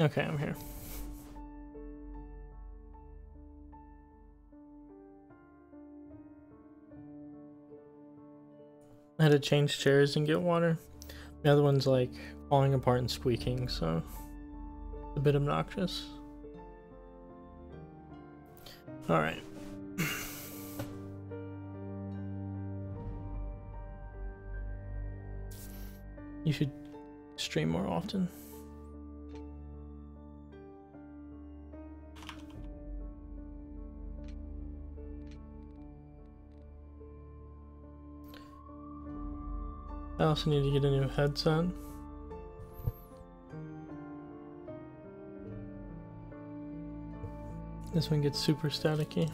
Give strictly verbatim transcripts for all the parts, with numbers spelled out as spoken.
Okay, I'm here. I had to change chairs and get water. The other one's like falling apart and squeaking, so it's a bit obnoxious. Alright. You should stream more often. I also need to get a new headset. This one gets super staticky.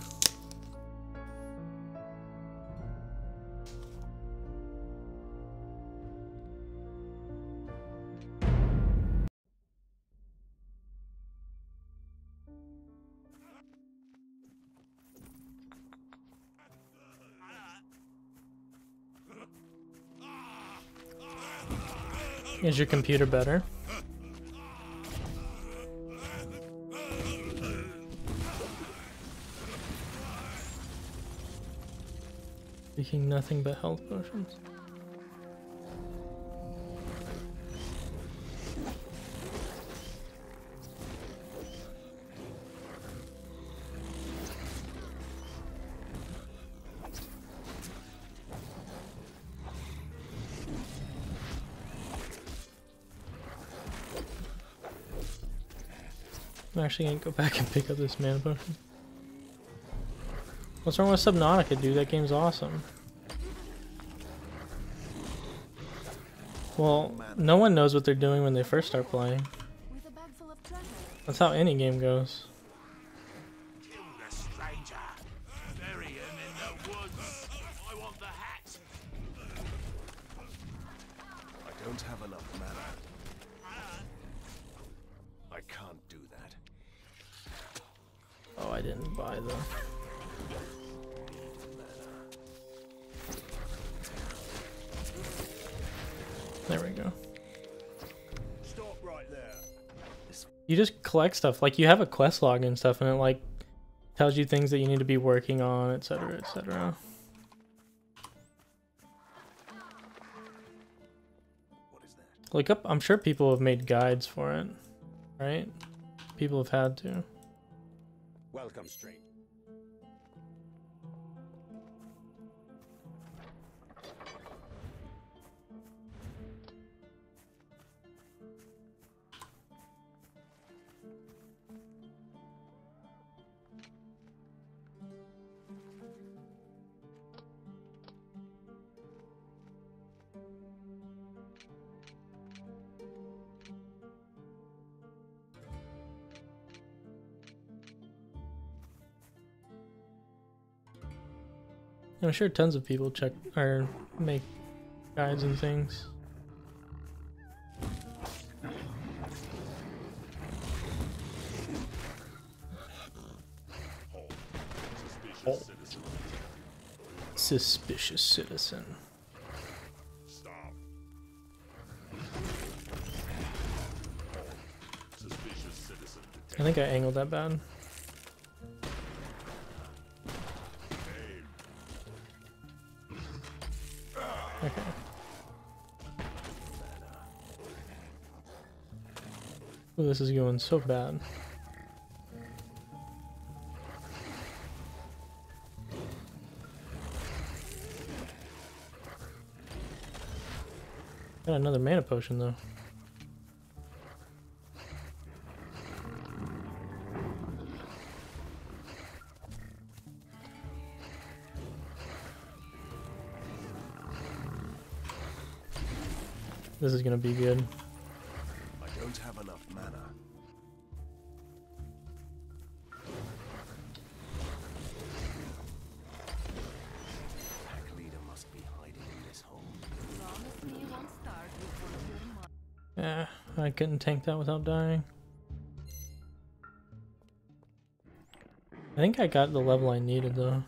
Is your computer better? Taking nothing but health potions. I'm actually gonna go back and pick up this mana potion. What's wrong with Subnautica, dude? That game's awesome. Well, no one knows what they're doing when they first start playing. That's how any game goes. Kill the stranger. Bury him in the woods. I want the hat. I don't have enough mana. I can't do that. Oh, I didn't buy the... There we go. Stop right there. You just collect stuff. Like, you have a quest log and stuff, and it, like, tells you things that you need to be working on, et cetera, et cetera. What is that? Look up, I'm sure people have made guides for it, right? People have had to. Welcome, stranger. I'm sure tons of people check or make guides and things. Oh. Suspicious citizen. Stop. Suspicious citizen. I think I angled that bad. Okay. Oh, this is going so bad. Got another mana potion though. This is gonna be good. I don't have enough mana. Pack leader must be hiding in this hole. Yeah, I couldn't tank that without dying. I think I got the level I needed though.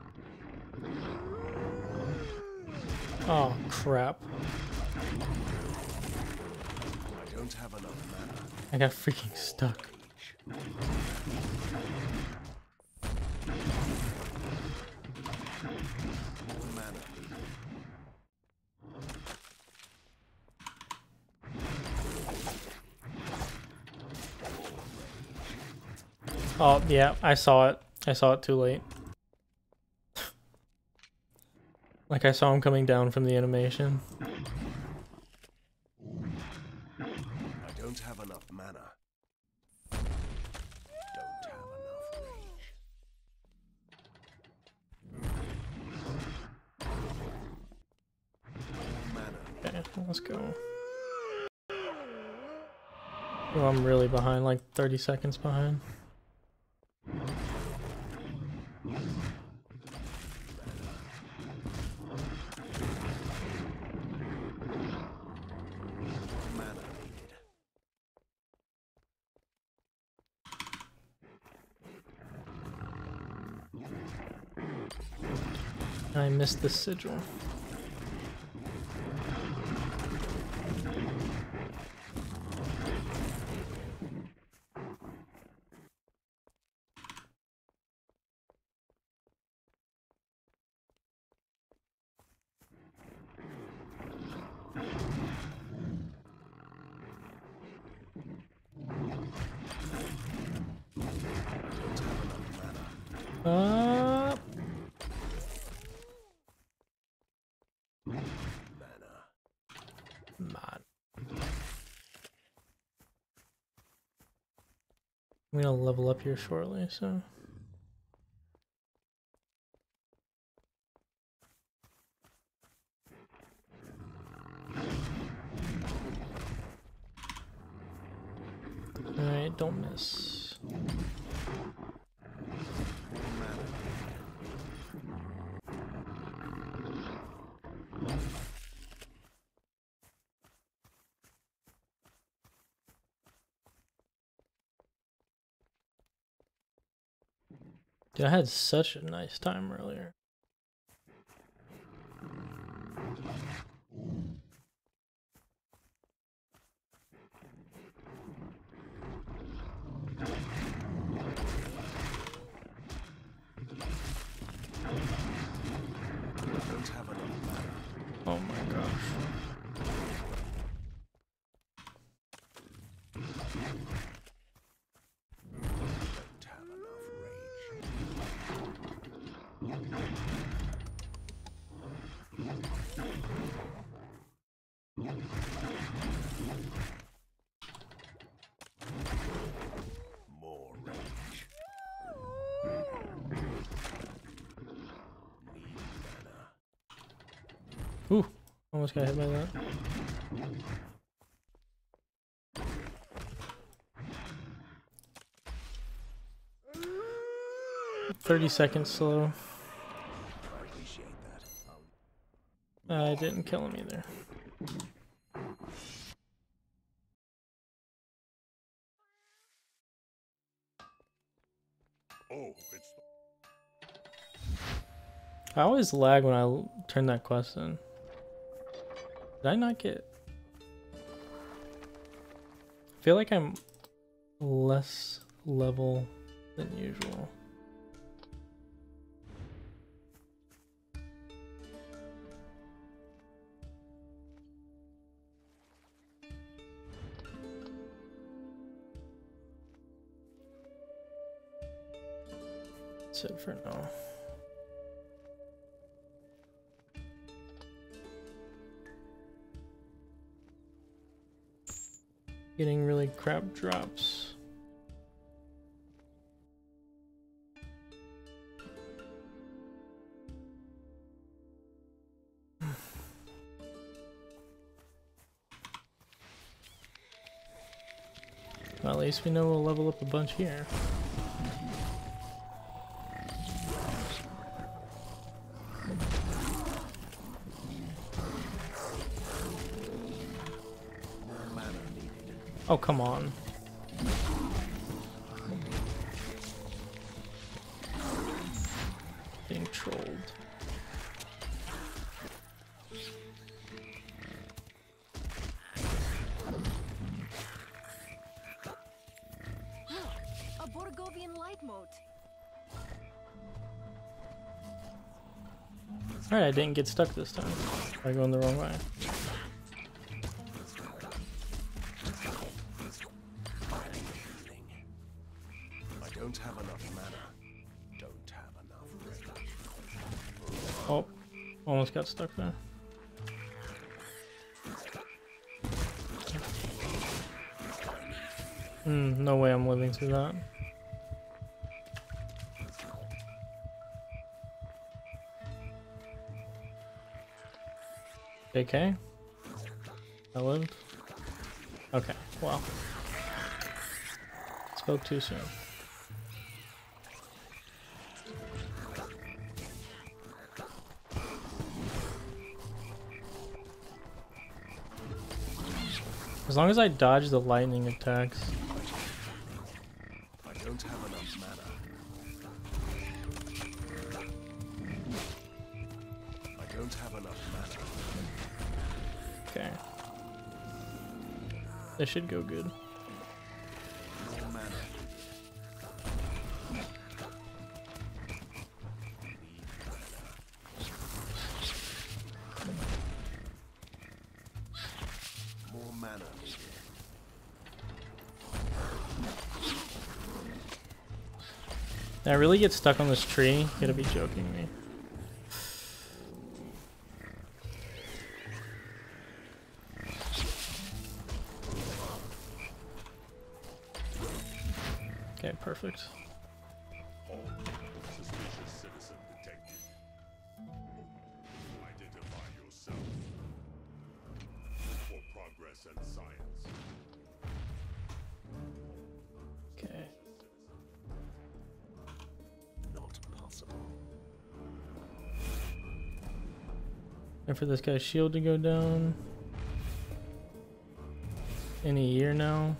Oh crap. don't have enough mana. I got freaking stuck. More mana. Oh, yeah, I saw it. I saw it too late. Like, I saw him coming down from the animation. I don't have enough mana. Don't have enough rage. More mana. Okay, let's go. Oh, I'm really behind, like thirty seconds behind. Mana needed. I missed the sigil. Don't have enough mana. Uh, Mana. man. I'm gonna level up here shortly, so. Alright, don't miss. Mana. Dude, I had such a nice time earlier. Don't have enough mana. Oh my gosh. Don't have enough rage. More rage. Need mana. Ooh, almost got hit by that. Thirty seconds slow. I appreciate that. I'll I didn't kill him either. Oh, it's I always lag when I l- turn that quest in. Did I not get... I feel like I'm less level than usual. That's it for now. Getting really crap drops. Well, at least we know we'll level up a bunch here. mana needed. Oh, come on. Being trolled. mode. Alright, I didn't get stuck this time. I'm going the wrong way. I don't have enough mana. Don't have enough rage. Oh, almost got stuck there. Hmm, no way I'm living through that. Okay. I lived. Okay, well. Spoke too soon. As long as I dodge the lightning attacks. I don't have enough mana. I don't have enough mana. Okay. This should go good. More mana. More mana. Did I really get stuck on this tree? You gotta be joking me. Okay, perfect. Suspicious citizen detected. Identify yourself. For progress and science. Okay. Not possible. And for this guy's shield to go down. In a year now.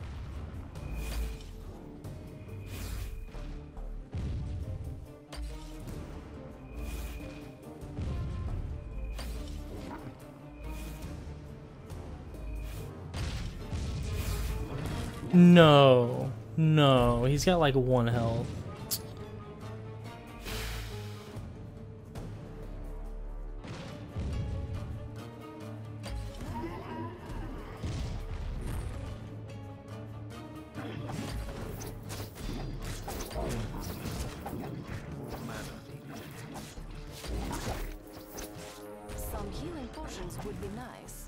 No, no, he's got like one health. Some healing potions would be nice.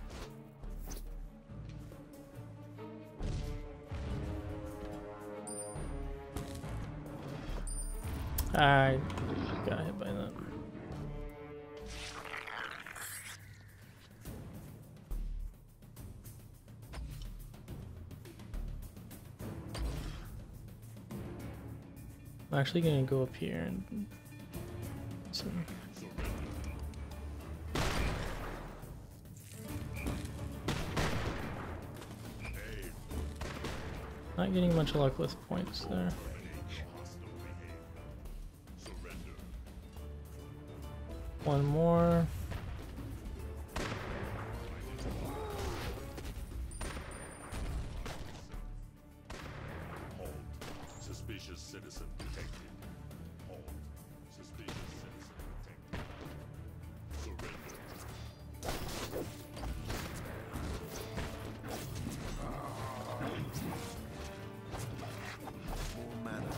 I got hit by that. I'm actually gonna go up here and some. Not getting much luck with points there. One more. Halt. Suspicious citizen detected. Halt. Suspicious citizen detected. Surrender. More mana.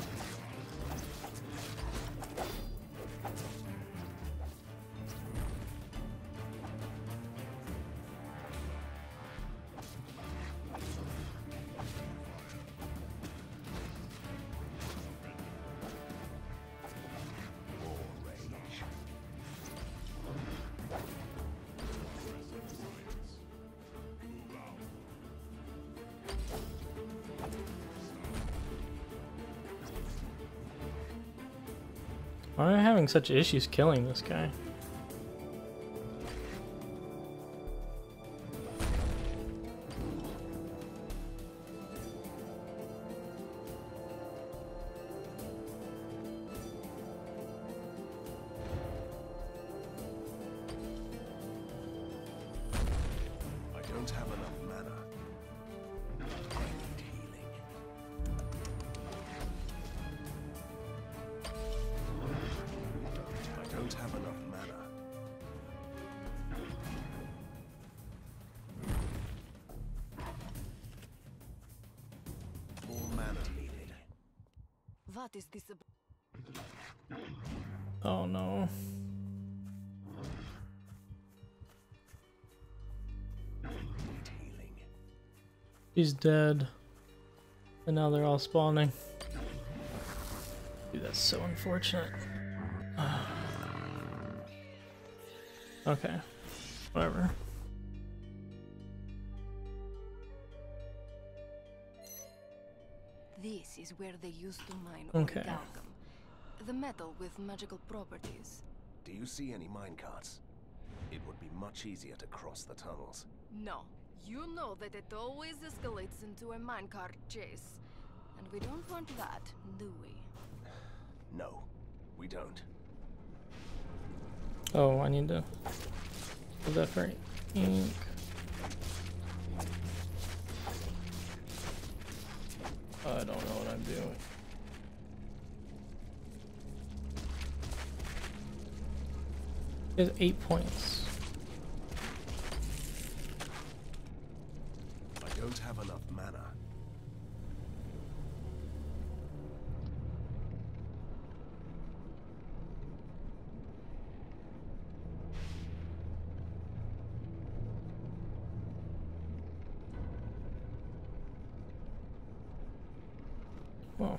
More rage. Move out. Why am I having such issues killing this guy? I don't have enough mana. I need healing. What is this about? Oh no. Healing. He's dead. And now they're all spawning. Dude, that's so unfortunate. Okay. Whatever. This is where they used to mine Okay. orichalcum, the metal with magical properties. Do you see any minecarts? It would be much easier to cross the tunnels. No, you know that it always escalates into a minecart chase. And we don't want that, do we? No, we don't. Oh, I need to put that for ink. I don't know what I'm doing. It's eight points. I don't have enough mana. Well.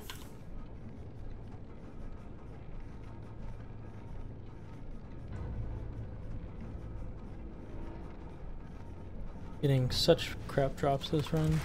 Getting such crap drops this run.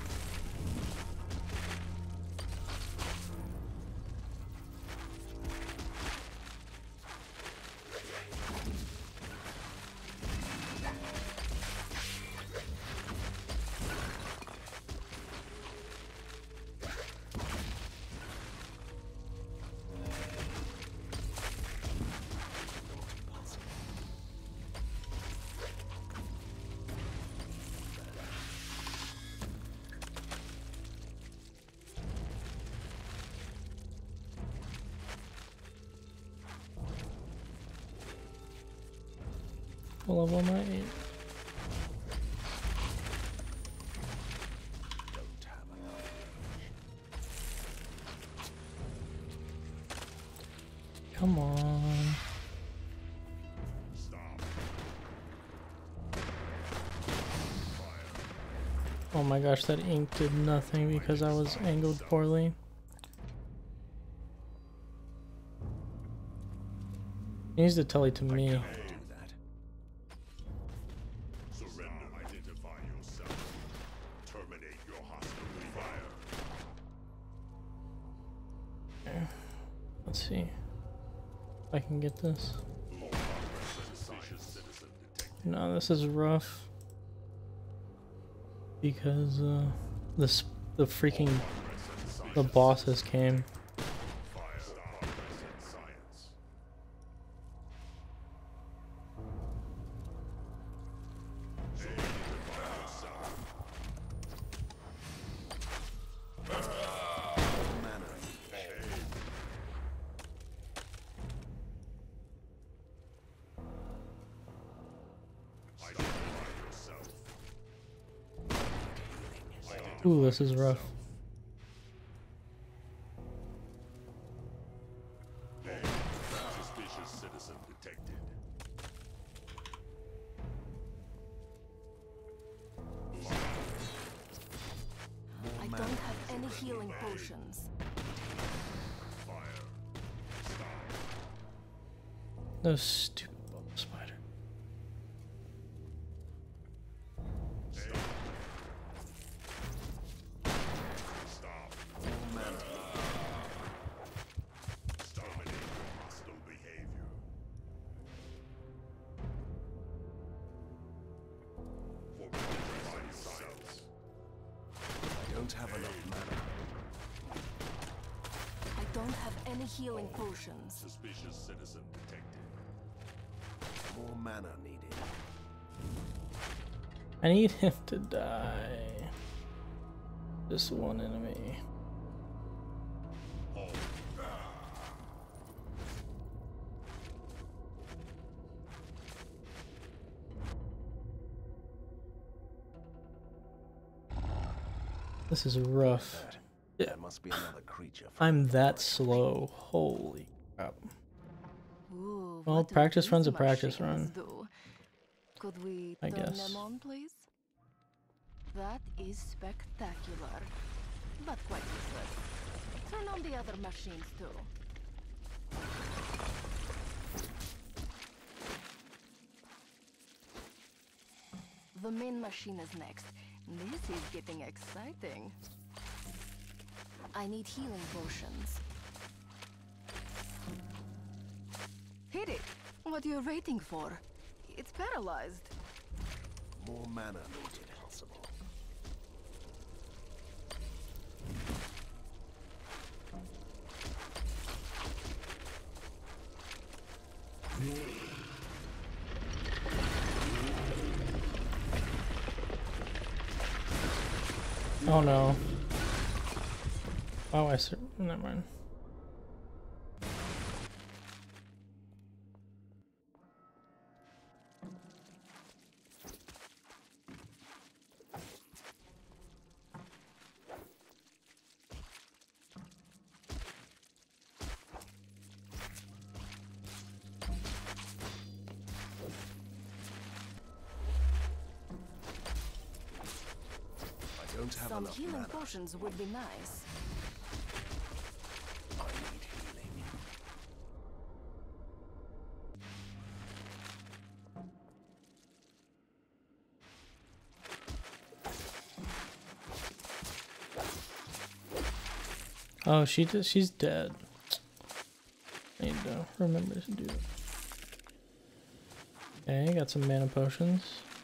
What level am I? Eight. Don't have enough. Come on. Oh my gosh, that ink did nothing because I was angled poorly. He needs to tell it to me. Do that. Surrender. Identify yourself. Terminate your hostile fire. Okay. Let's see if I can get this. Suspicious citizen detected. No, this is rough because uh, this the freaking the bosses came. Fire. Progress in science. Identify yourself. Mana. Identify yourself. Ooh, this is rough. Suspicious citizen detected. I don't have any healing potions. Fire. Stop. No stupid bubble spider. Stop. Mana. Terminate your hostile behavior. For progress in science. I don't have enough mana. I don't have any healing potions. Suspicious citizen detected. More mana needed. I need him to die. Just one enemy. This is rough. Yeah. There must be another creature. I'm that slow. Holy crap. Ooh, Well, what do practice these run's a practice machines run. do? Could we I turn guess. them on, please? That is spectacular, but quite useless. Turn on the other machines too. The main machine is next. This is getting exciting. I need healing potions. Hit it! What are you waiting for? It's paralyzed. More mana needed. Possible. Oh no. Oh, I see. Never mind. I don't have Some enough healing mana. potions would be nice. I need healing. Oh, she does, she's dead. I need to remember to do it. Okay, got some mana potions.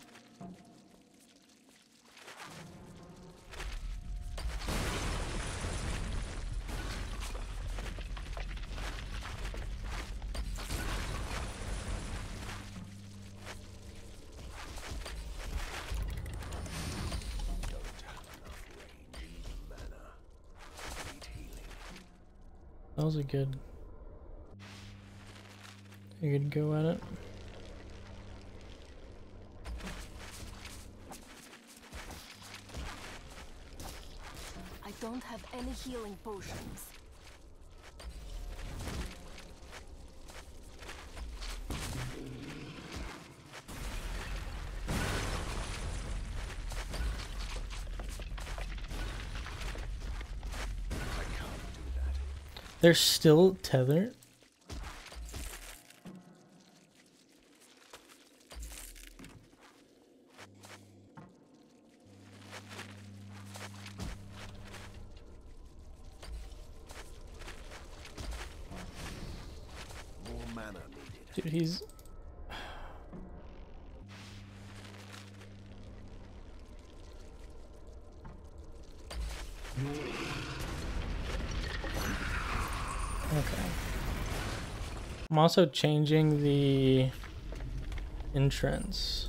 That was a good, a good go at it. I don't have any healing potions. They're still tethered? More mana needed. Dude, he's... Okay. I'm also changing the entrance.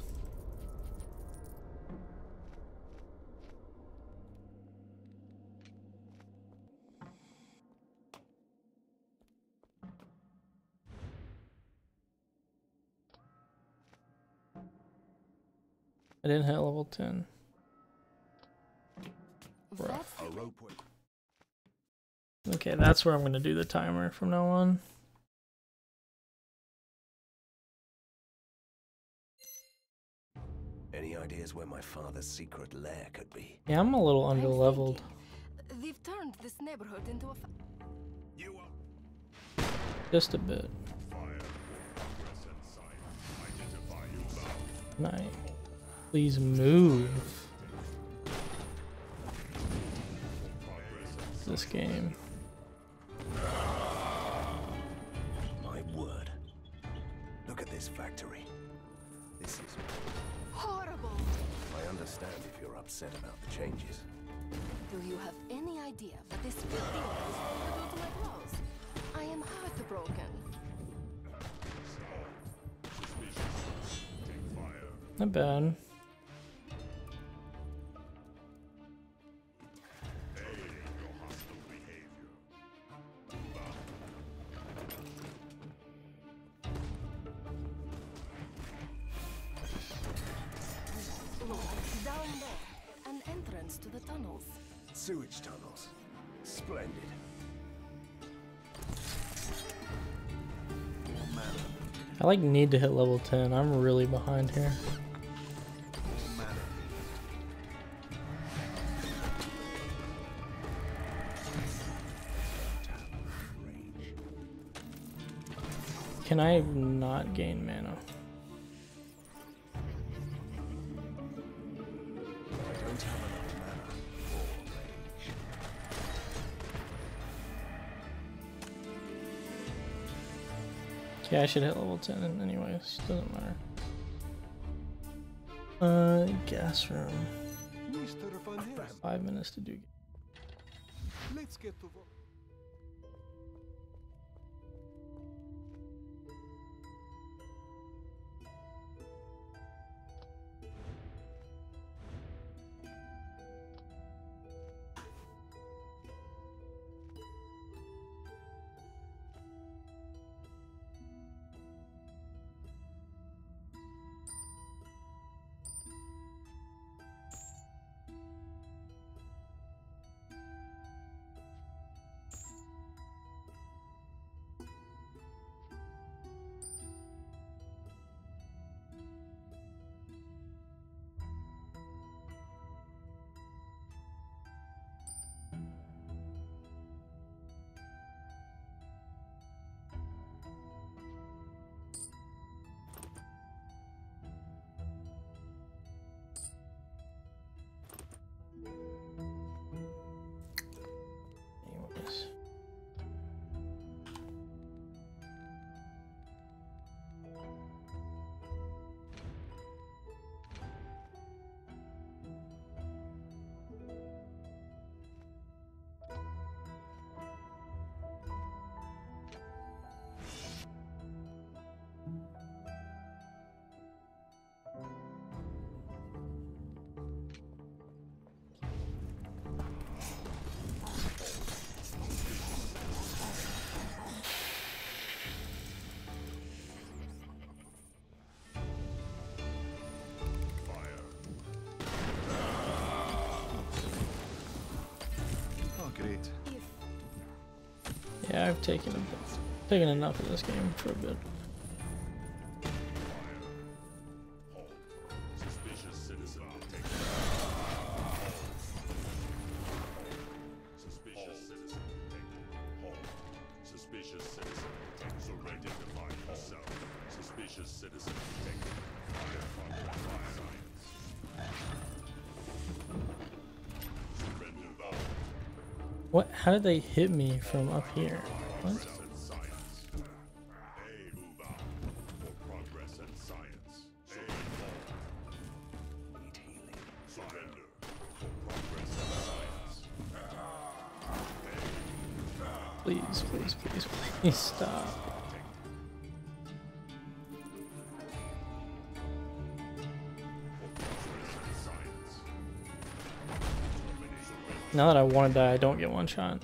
I didn't hit level ten. That's A rope would Okay, that's where I'm going to do the timer from now on. Any ideas where my father's secret lair could be? Yeah, I'm a little I'm under-leveled. thinking. They've turned this neighborhood into a fa- You are Just a bit. Fire. Progress and science. Identify you bound. Can I please move this game? my word. Look at this factory. This is... horrible. I understand if you're upset about the changes. Do you have any idea what this filthy oil is going to do to my clothes? I am heartbroken. Take fire. Not bad. Your hostile behavior. Look, down there. An entrance to the tunnels. Sewage tunnels. Splendid. More mana. I like need to hit level ten. I'm really behind here. More mana. Range. Can I not gain mana? I don't have enough mana or range. Yeah, I should hit level ten anyways. Doesn't matter. Uh, gas room. Mister Van Helsing, Five minutes to do. let's get to work. Anyways. Oh, great. Yeah, I've taken a bit, taken enough of this game for a bit. Suspicious citizen detected. Suspicious citizen detected. Hold. Suspicious citizen detected. Surrender to find yourself. Suspicious citizen detected. Fire from fire science. Surrender vow. What? How did they hit me from up here? What? Progress and science. A move out for progress and science. A hold. Need healing. Surrender for progress and science. Please, please, please, please stop. Now that I want to die, I don't get one shot.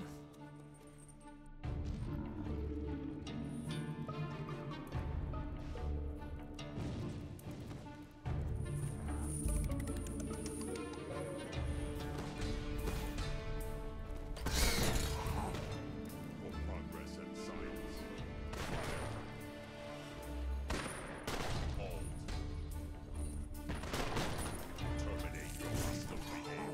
For progress and science. Hold. Terminate your hostile behavior.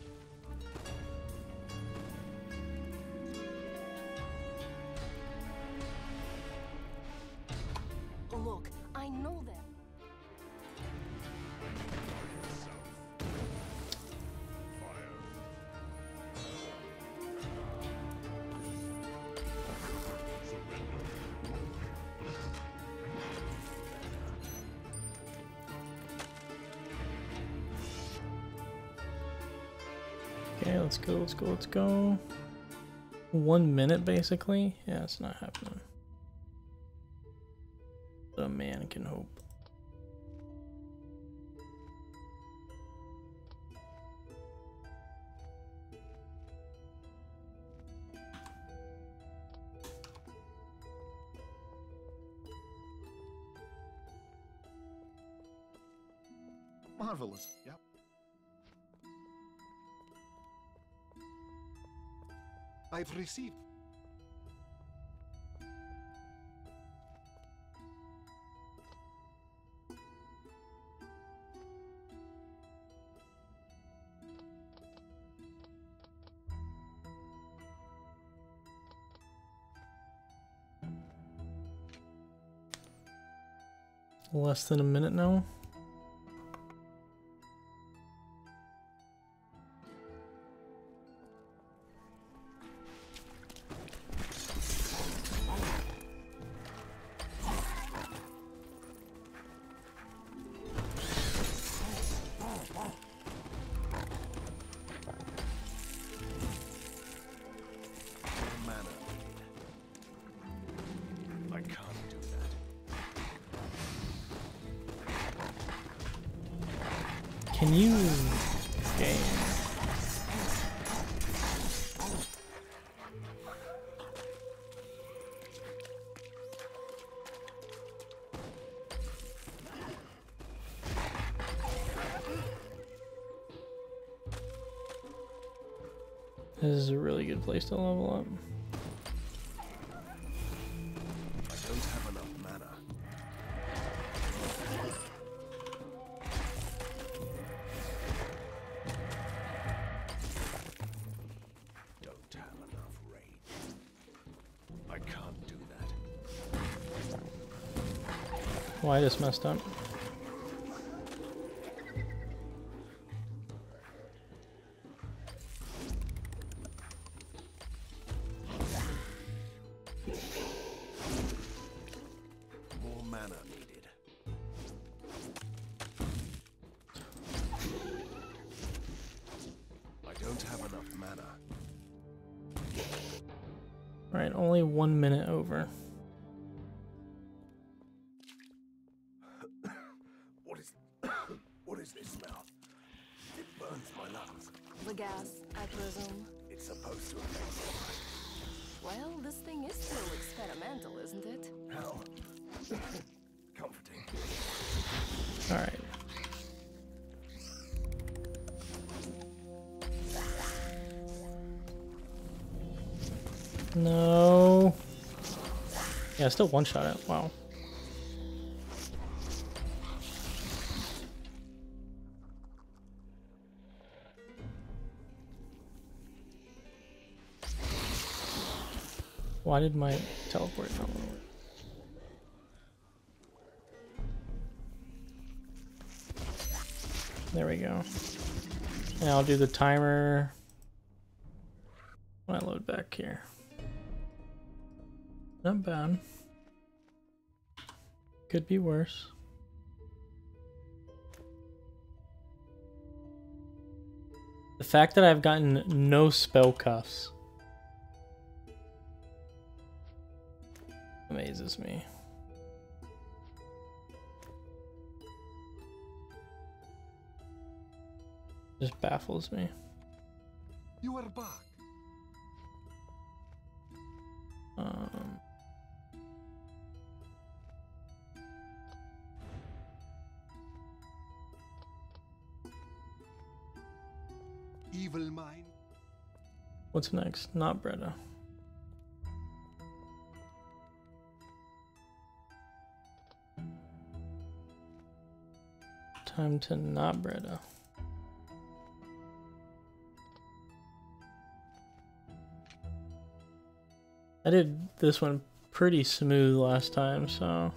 Look, I know them. Yourself. Fire. Surrender. Okay, let's go, let's go, let's go. One minute, basically? Yeah, it's not happening. But a man can hope. Marvelous. Yep. I've received. Less than a minute now. Mana. I can't do that. Can you game? This is a really good place to level up. I don't have enough mana. Don't have enough range. I can't do that. Well, I just messed up. More mana needed. I don't have enough mana. Alright, only one minute over. What is what is this smell? It burns my lungs. The gas, I presume. It's supposed to affect somebody. Well, this thing is still experimental, isn't it? How? Comforting. Alright. No. Yeah, still one shot it. Wow. Why did my teleport not work? There we go. And I'll do the timer when I load back here. Not bad. Could be worse. The fact that I've gotten no spell cuffs amazes me. Just baffles me. You are back. Um, Evil mind. what's next? Not Bretta. Time to not Bretta. I did this one pretty smooth last time, so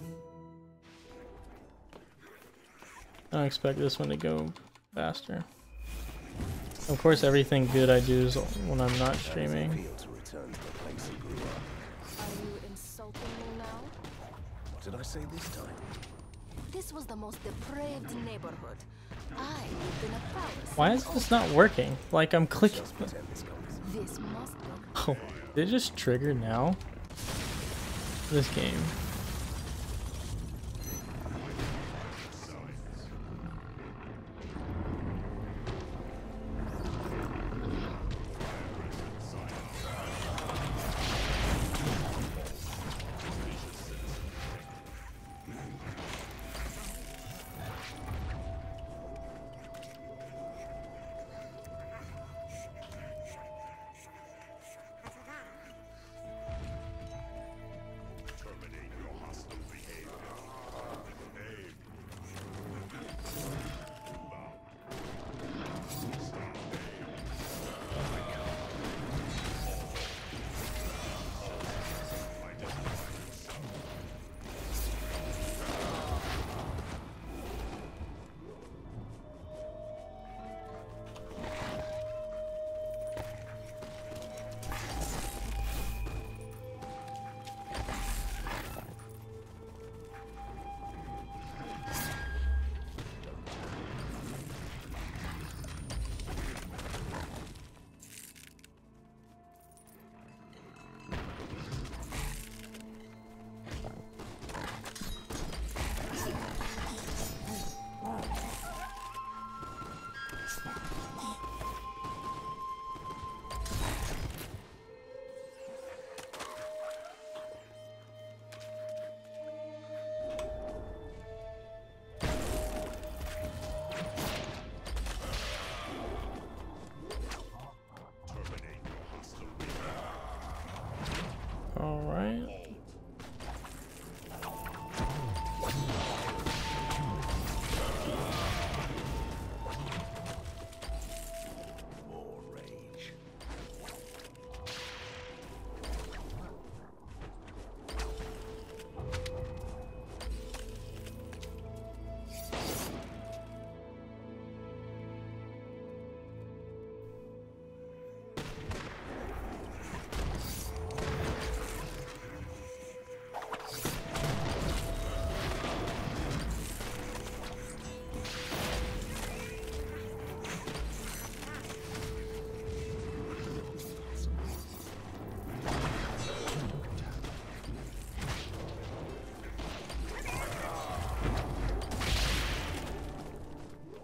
I don't expect this one to go faster. Of course, everything good I do is when I'm not streaming. Feel to return to the place you grew up. Are you insulting me now? What did I say this time? This was the most depraved neighborhood. I lived in a palace. Why is this not working? Like I'm clicking. Just pretend this comes. This must work. Oh, did it just trigger now? This game.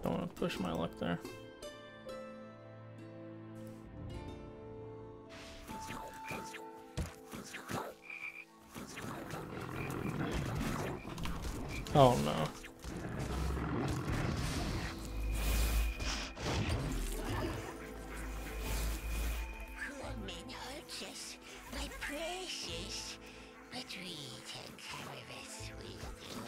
Don't want to push my luck there. Oh no. My precious, but we take care of it, we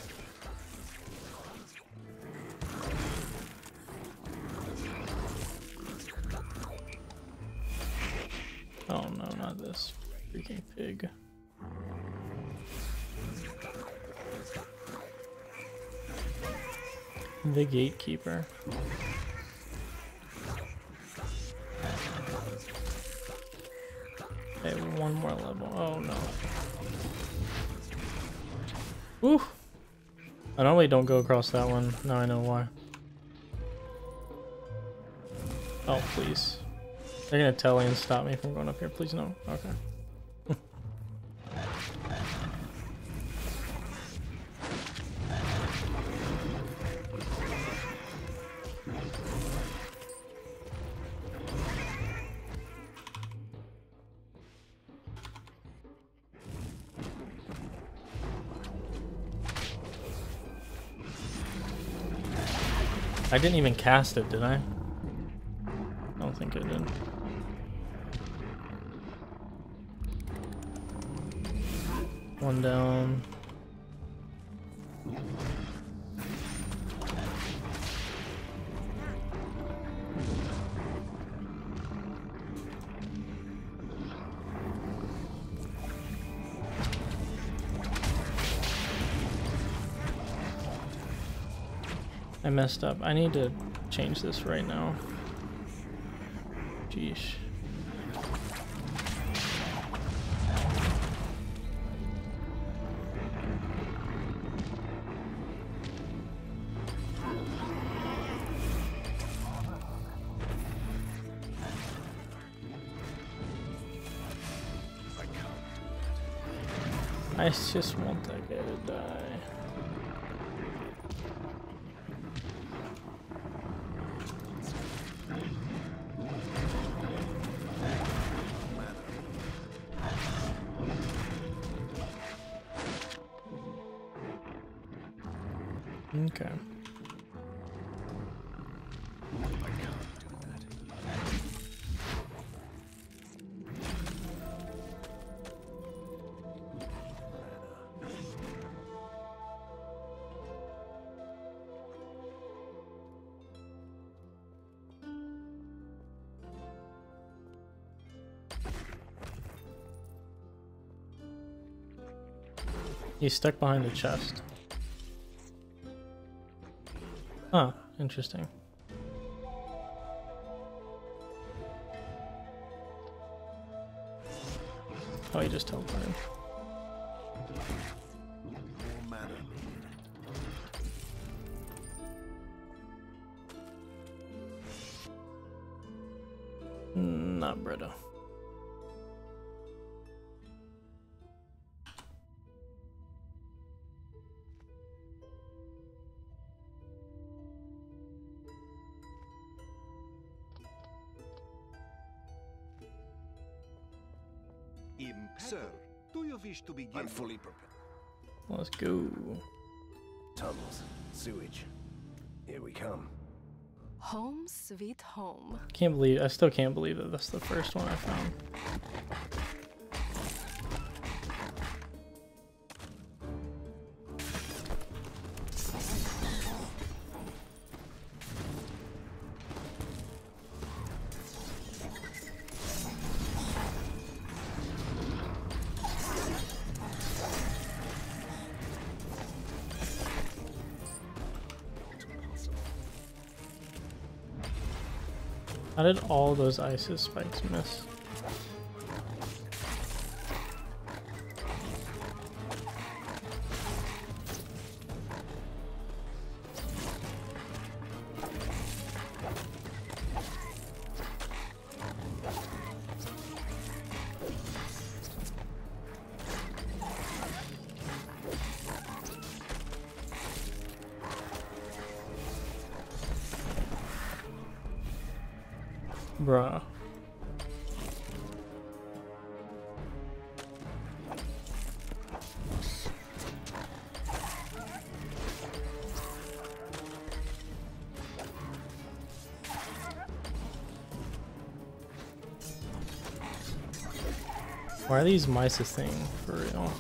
Oh no, not this freaking pig. The gatekeeper. Okay, one more level. Oh no. Woo! I normally don't go across that one. Now I know why. Oh, please. They're gonna tele and stop me from going up here. Please no. Okay. I didn't even cast it, did I? I don't think I did. One down. I messed up. I need to change this right now. Jeesh. I just want that guy to die. Okay. He's stuck behind the chest. Huh, interesting. Oh, he just teleported. Not Brito. Sir, do you wish to begin? I'm fully prepared. Let's go. Tunnels, sewage. Here we come. Home sweet home. Can't believe I still can't believe that that's the first one I found. How did all those ISIS spikes miss? Bruh. Why are these mice a thing for real?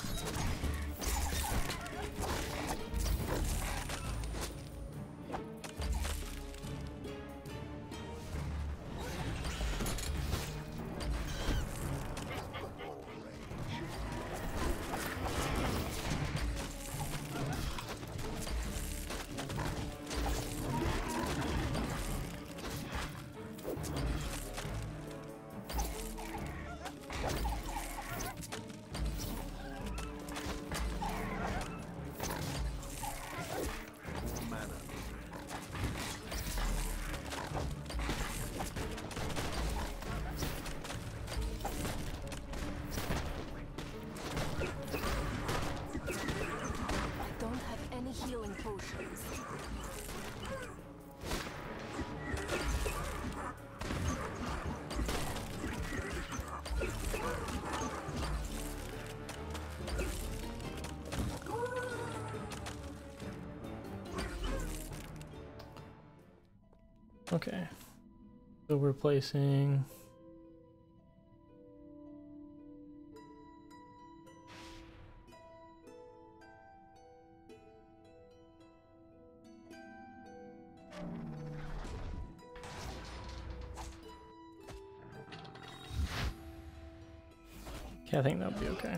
Healing potions. Okay. So we're placing I think that'll be okay.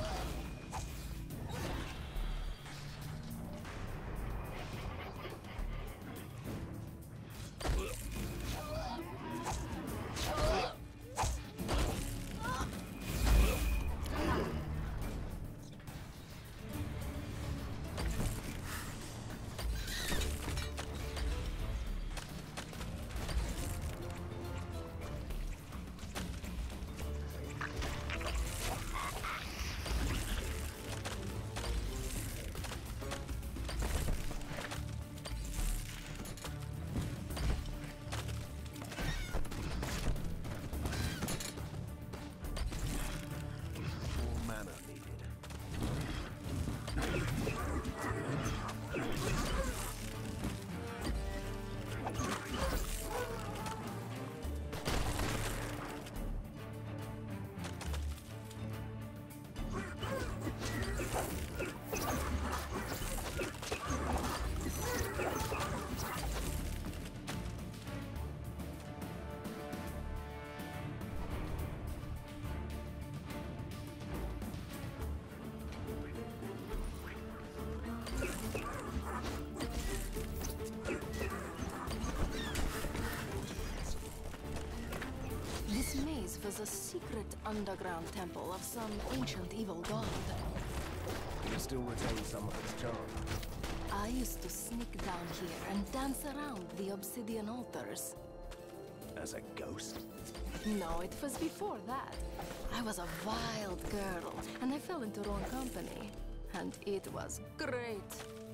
This maze was a secret underground temple of some ancient evil god. It still retains some of its charm. I used to sneak down here and dance around the obsidian altars. As a ghost? No, it was before that. I was a wild girl, and I fell into wrong company. And it was great.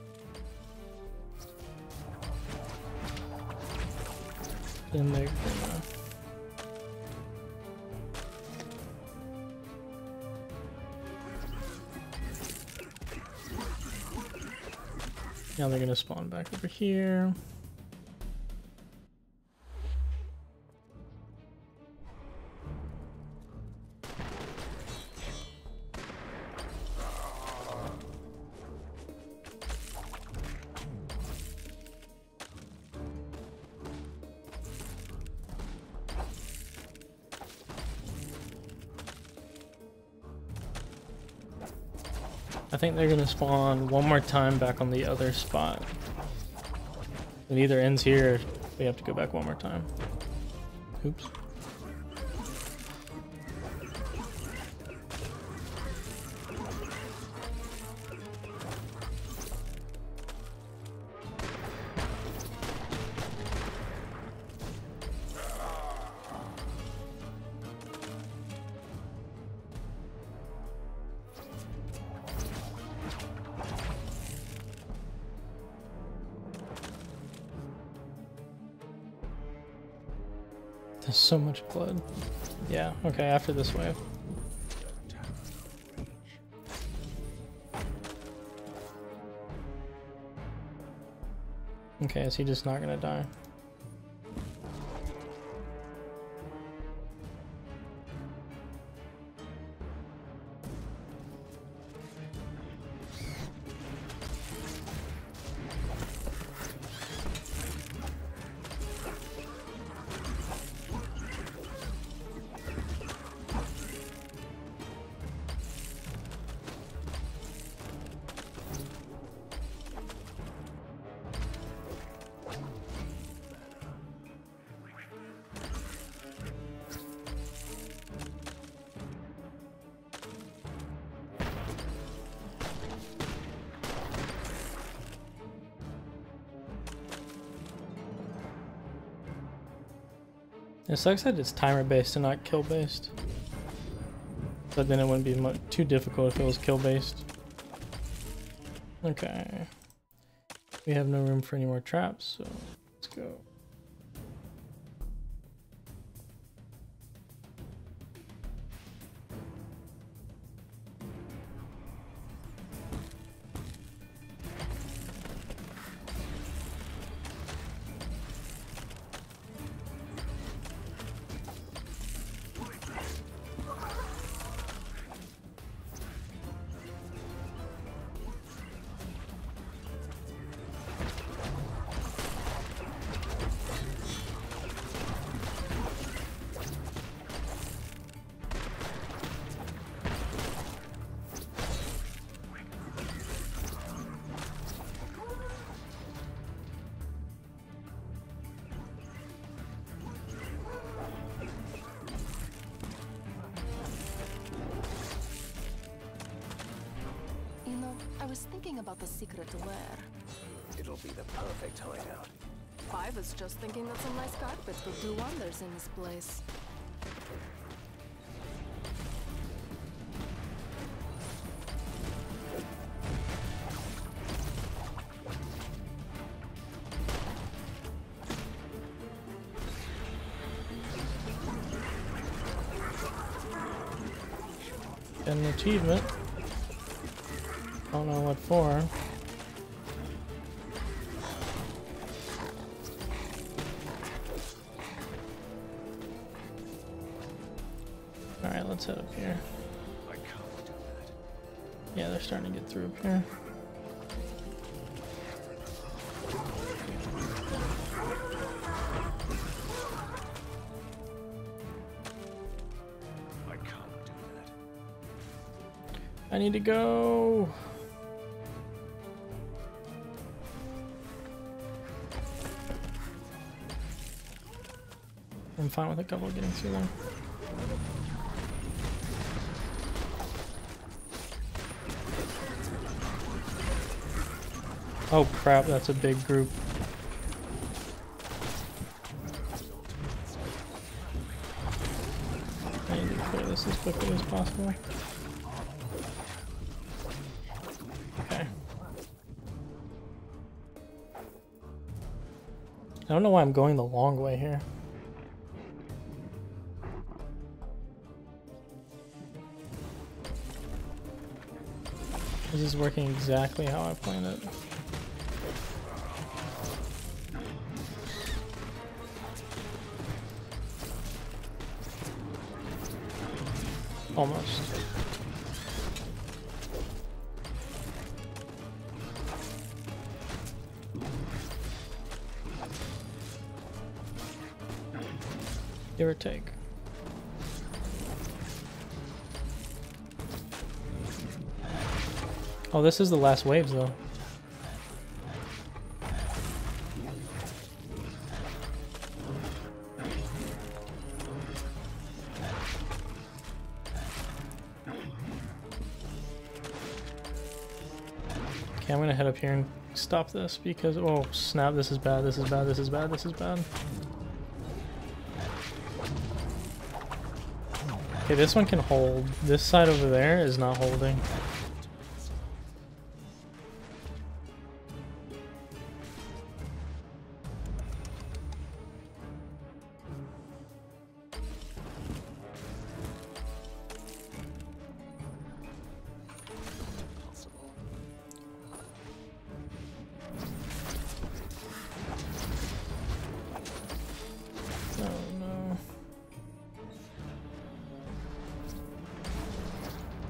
Then they're gonna now they're gonna spawn back over here. I think they're gonna spawn one more time back on the other spot. It either ends here, or we have to go back one more time. Oops. There's so much blood. Yeah, okay, after this wave. Okay, is he just not gonna die? It sucks that it's timer based and not kill based. But then it wouldn't be much too difficult if it was kill based. Okay. We have no room for any more traps, so let's go. I was thinking about the secret where. It'll be the perfect hideout. I was just thinking that some nice carpet could do wonders in this place. An achievement. Don't know what for. Alright, let's head up here. I can't do that. Yeah, they're starting to get through up here. I can't do that. I need to go. I'm fine with a couple getting through there. Oh crap, that's a big group. I need to clear this as quickly as possible. Okay. I don't know why I'm going the long way here. This is working exactly how I planned it. Almost. Give or take. Oh, this is the last waves, though. Okay, I'm gonna head up here and stop this because, oh snap, this is bad, this is bad, this is bad, this is bad. Okay, this one can hold. This side over there is not holding.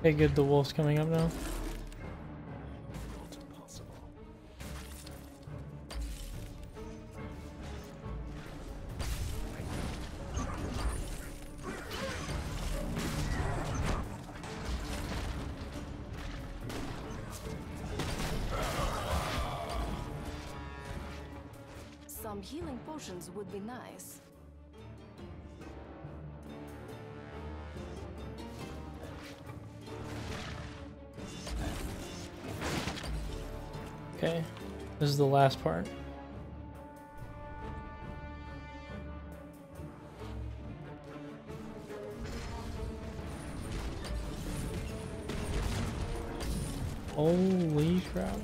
Okay, good. The wolf's coming up now. Not possible. Some healing potions would be nice. Okay, this is the last part. Holy crap.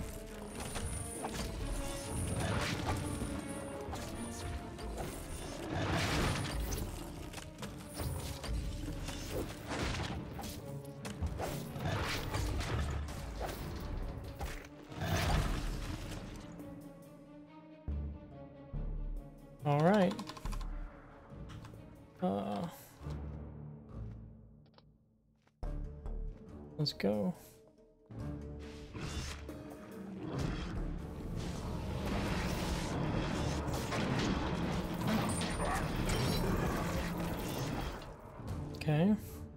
All right. Uh, let's go. Okay.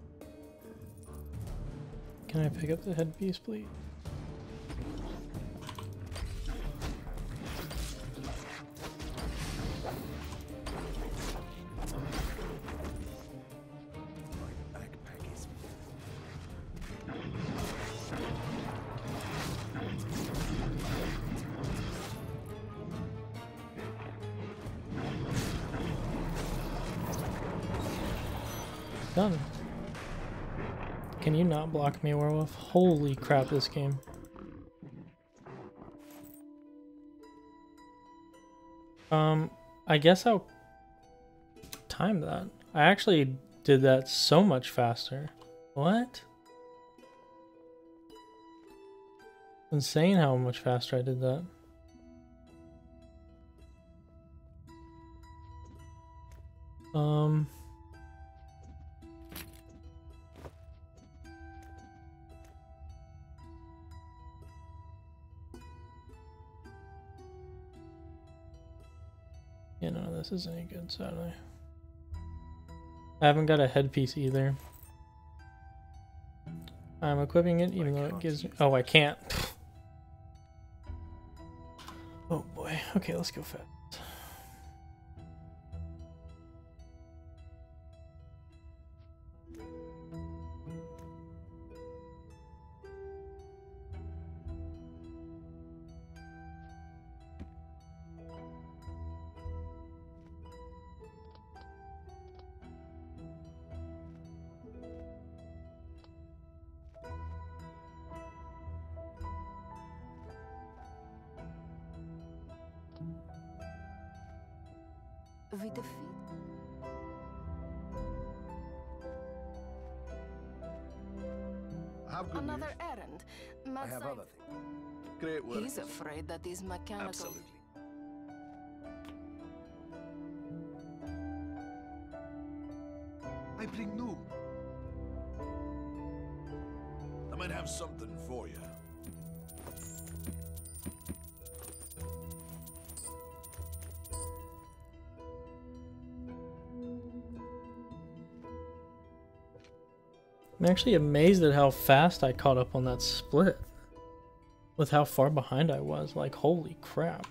Can I pick up the headpiece, please? Done. Can you not block me, werewolf? Holy crap, this game. Um, I guess I'll time that. I actually did that so much faster. What? Insane how much faster I did that. Um... Yeah, none of this is any good, sadly. I haven't got a headpiece either. I'm equipping it even though it gives me... Oh, I can't. Oh boy. Okay, let's go fast. We defeat. I have good Another news. errand. I Mad have Sci- other things. Great work. He's afraid that these mechanical. Absolutely. I bring new. I might have something for you. I'm actually amazed at how fast I caught up on that split. With how far behind I was. Like, holy crap.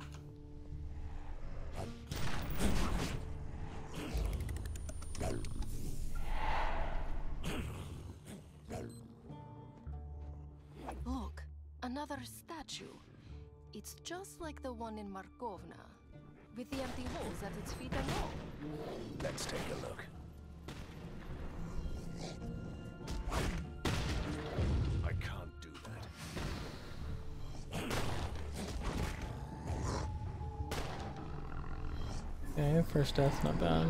Look, another statue. It's just like the one in Markovna, with the empty holes at its feet and all. Let's take a look. I can't do that. Okay, first death, not bad.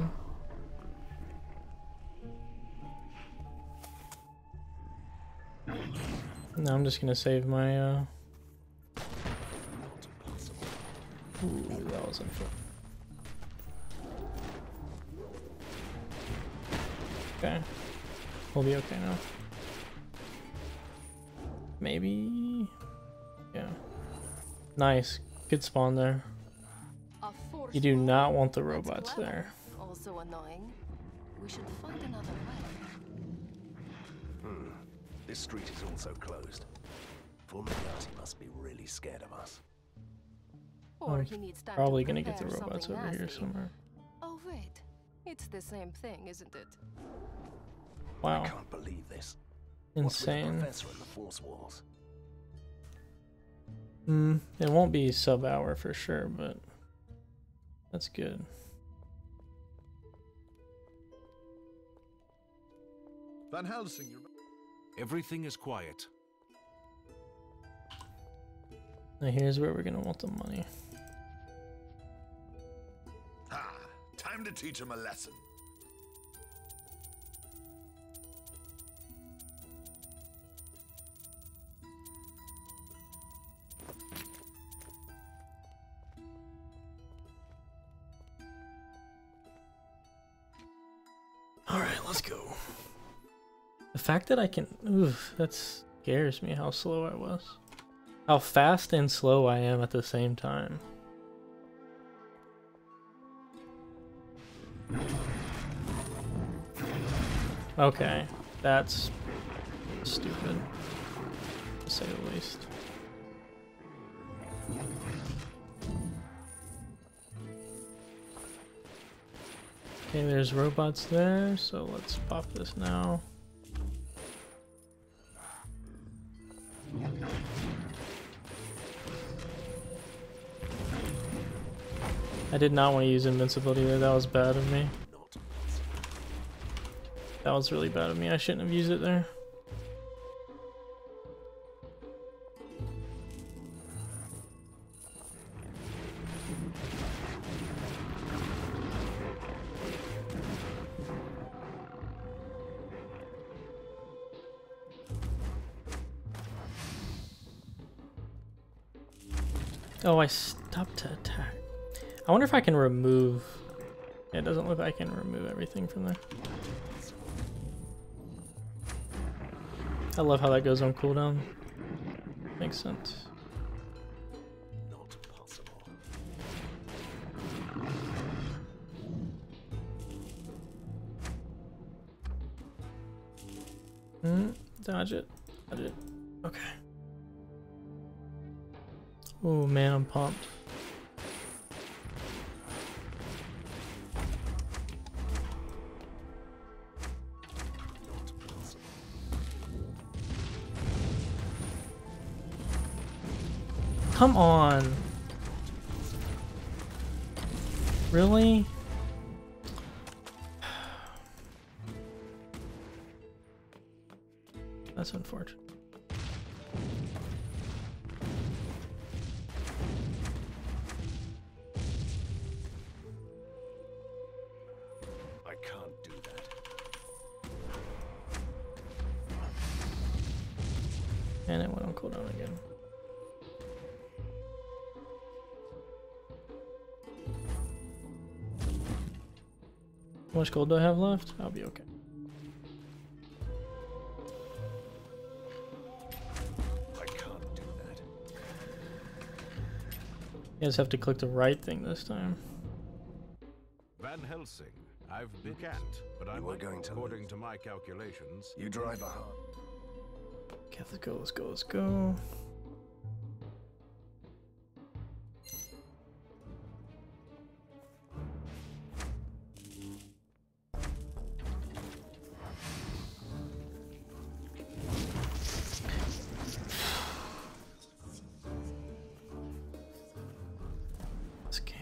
Now I'm just gonna save my, uh... Ooh, that was unfair. Okay. We'll be okay now. maybe? Yeah. Nice. Good spawn there. A You do forceful- not want the that's robots clever. there. Also annoying. We should find another way. Hmm. This street is also closed. Formigati must be really scared of us. Or Oh, he needs time Probably to gonna get the prepare robots something over here nasty. somewhere. Oh wait, it's the same thing, isn't it? Wow. I can't believe this. What's with the Insane. professor and the force walls? Hmm. It won't be sub hour for sure, but that's good. Van Helsing, you're... Everything is quiet. Now here's where we're gonna want the money. Ah, time to teach him a lesson. Alright, let's go. The fact that I can... Oof, that scares me how slow I was. How fast and slow I am at the same time. Okay, that's stupid, to say the least. Okay, there's robots there, so let's pop this now. I did not want to use invincibility there, that was bad of me. That was really bad of me, I shouldn't have used it there. Oh, I stopped to attack. I wonder if I can remove... It doesn't look like I can remove everything from there. I love how that goes on cooldown. Makes sense. Not possible. Hmm, dodge it. Dodge it. Okay. Oh man, I'm pumped. Come on. Really? That's unfortunate. I can't do that. And it went on cooldown again. How much gold do I have left? I'll be okay. I can't do that. You guys have to click the right thing this time. Van Helsing, I've been can't, but I'm were going to according lose. to my calculations. You drive a hard. Okay, let's go, let's go, let's go. This game.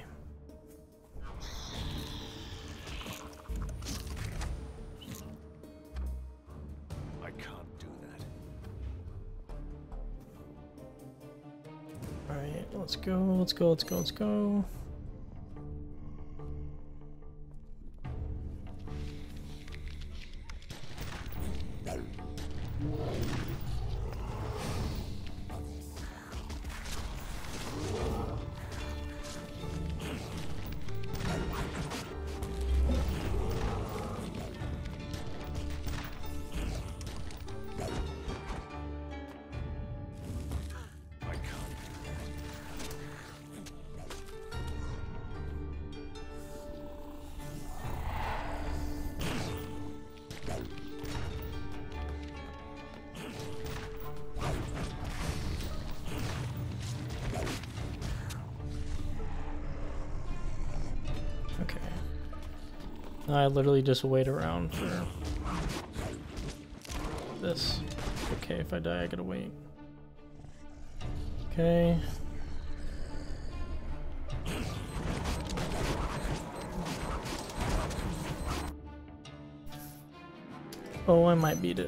I can't do that. Alright, let's go, let's go, let's go, let's go. Okay. I literally just wait around for this. Okay, if I die, I gotta wait. Okay. Oh, I might beat it.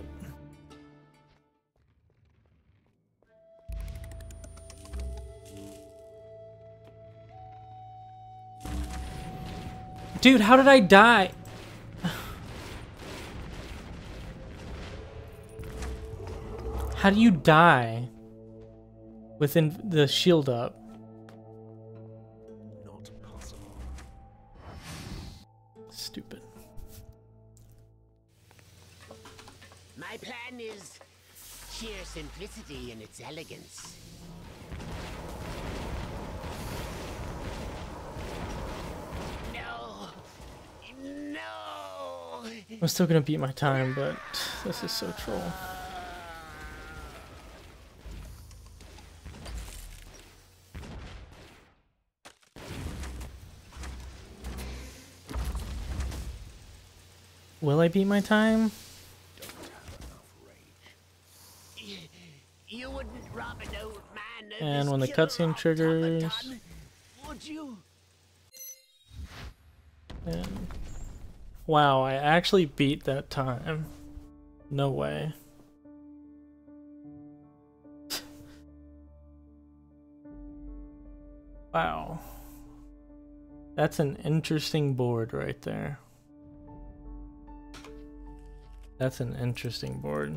Dude, how did I die? How do you die within the shield up? Not possible. Stupid. My plan is sheer simplicity in its elegance. No! No! I'm still gonna beat my time, but this is so troll. Will I beat my time? You wouldn't rob an old man of And his when the killer cutscene triggers, automaton, would you? and wow, I actually beat that time. No way. Wow. That's an interesting board right there. That's an interesting board.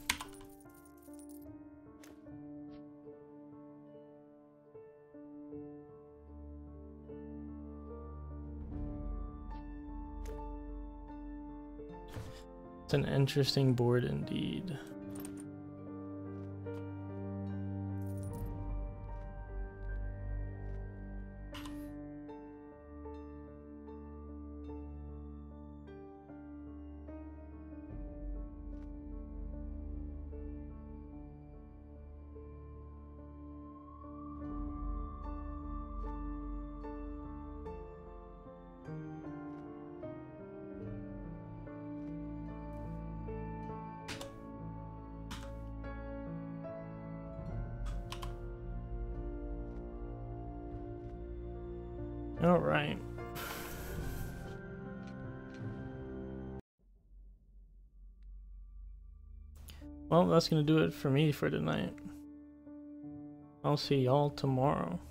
It's an interesting board indeed. All right. Well, that's gonna do it for me for tonight. I'll see y'all tomorrow.